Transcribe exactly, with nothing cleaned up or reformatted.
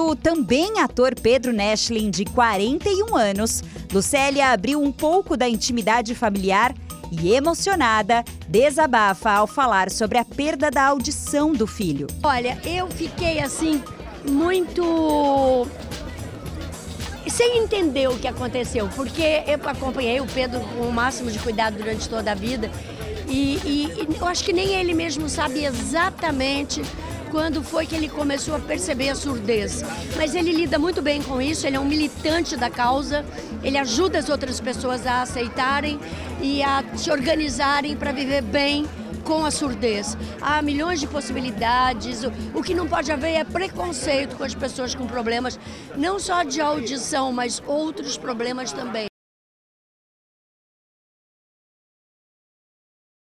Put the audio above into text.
do também ator Pedro Neschlin, de quarenta e um anos, Lucélia abriu um pouco da intimidade familiar e, emocionada, desabafa ao falar sobre a perda da audição do filho. Olha, eu fiquei assim, muito sem entender o que aconteceu, porque eu acompanhei o Pedro com o máximo de cuidado durante toda a vida e, e, e eu acho que nem ele mesmo sabe exatamente quando foi que ele começou a perceber a surdez. Mas ele lida muito bem com isso, ele é um militante da causa, ele ajuda as outras pessoas a aceitarem e a se organizarem para viver bem com a surdez. Há milhões de possibilidades, o, o que não pode haver é preconceito com as pessoas com problemas, não só de audição, mas outros problemas também.